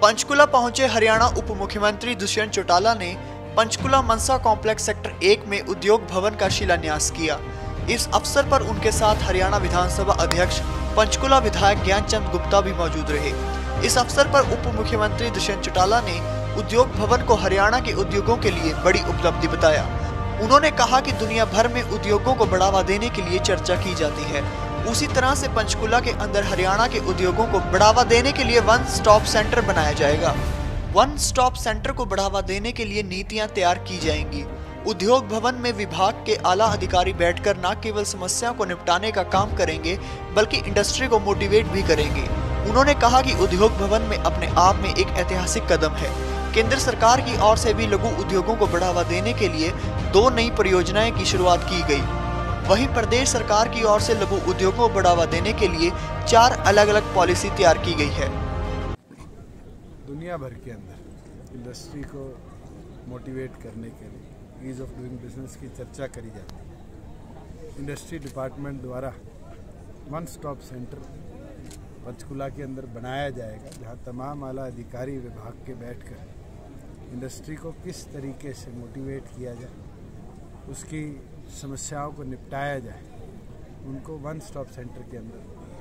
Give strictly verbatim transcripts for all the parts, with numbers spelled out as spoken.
पंचकुला पहुंचे हरियाणा उप मुख्यमंत्री दुष्यंत चौटाला ने पंचकुला मनसा कॉम्प्लेक्स सेक्टर एक में उद्योग भवन का शिलान्यास किया। इस अवसर पर उनके साथ हरियाणा विधानसभा अध्यक्ष पंचकुला विधायक ज्ञानचंद गुप्ता भी मौजूद रहे। इस अवसर पर उप मुख्यमंत्री दुष्यंत चौटाला ने उद्योग भवन को हरियाणा के उद्योगों के लिए बड़ी उपलब्धि बताया। उन्होंने कहा कि दुनिया भर में उद्योगों को बढ़ावा देने के लिए चर्चा की जाती है, उसी तरह से पंचकुला के अंदर हरियाणा के उद्योगों को बढ़ावा देने के लिए वन स्टॉप सेंटर बनाया जाएगा। वन स्टॉप सेंटर को बढ़ावा देने के लिए नीतियां तैयार की जाएंगी। उद्योग भवन में विभाग के आला अधिकारी बैठकर न केवल समस्याओं को निपटाने का काम करेंगे बल्कि इंडस्ट्री को मोटिवेट भी करेंगे। उन्होंने कहा कि उद्योग भवन में अपने आप में एक ऐतिहासिक कदम है। केंद्र सरकार की ओर से भी लघु उद्योगों को बढ़ावा देने के लिए दो नई परियोजनाएं की शुरुआत की गई। वहीं प्रदेश सरकार की ओर से लघु उद्योगों को बढ़ावा देने के लिए चार अलग अलग पॉलिसी तैयार की गई है। दुनिया भर के अंदर इंडस्ट्री को मोटिवेट करने के लिए ईज ऑफ डूइंग बिजनेस की चर्चा करी जाती है। इंडस्ट्री डिपार्टमेंट द्वारा वन स्टॉप सेंटर पंचकुला के अंदर बनाया जाएगा, जहां तमाम आला अधिकारी विभाग के बैठकर इंडस्ट्री को किस तरीके से मोटिवेट किया जाए, उसकी समस्याओं को निपटाया जाए, उनको वन स्टॉप सेंटर के अंदर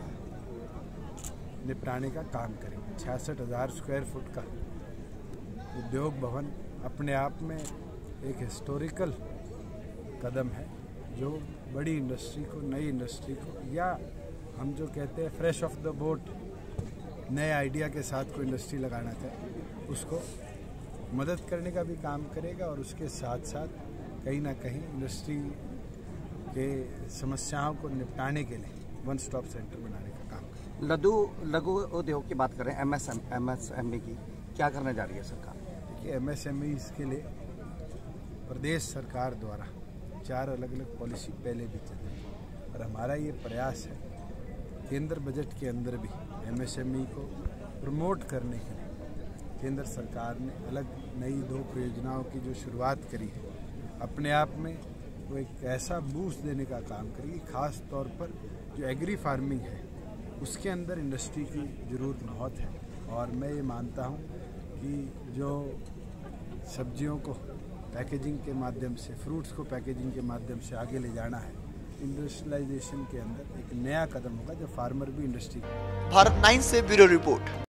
निपटाने का काम करेंगे। छियासठ हज़ार स्क्वायर फुट का उद्योग भवन अपने आप में एक हिस्टोरिकल कदम है, जो बड़ी इंडस्ट्री को, नई इंडस्ट्री को, या हम जो कहते हैं फ्रेश ऑफ द बोट, नए आइडिया के साथ कोई इंडस्ट्री लगाना चाहे उसको मदद करने का भी काम करेगा, और उसके साथ साथ कहीं ना कहीं इंडस्ट्री के समस्याओं को निपटाने के लिए वन स्टॉप सेंटर बनाने का काम करेगा। लघु लघु उद्योग की बात करें, M S M S M E की क्या करने जा रही है सरकार? देखिए, एम एस एम ई के लिए प्रदेश सरकार द्वारा चार अलग अलग पॉलिसी पहले भी चल रही है, और हमारा ये प्रयास है केंद्र बजट के अंदर भी एम एस एम ई को प्रमोट करने के लिए केंद्र सरकार ने अलग नई दो परियोजनाओं की जो शुरुआत करी है, अपने आप में वो एक ऐसा बूस्ट देने का काम करेगी। खास तौर पर जो एग्री फार्मिंग है उसके अंदर इंडस्ट्री की ज़रूरत बहुत है, और मैं ये मानता हूँ कि जो सब्जियों को पैकेजिंग के माध्यम से, फ्रूट्स को पैकेजिंग के माध्यम से आगे ले जाना है, इंडस्ट्रियलाइजेशन के अंदर एक नया कदम होगा जो फार्मर भी इंडस्ट्री। भारत नाइन से ब्यूरो रिपोर्ट।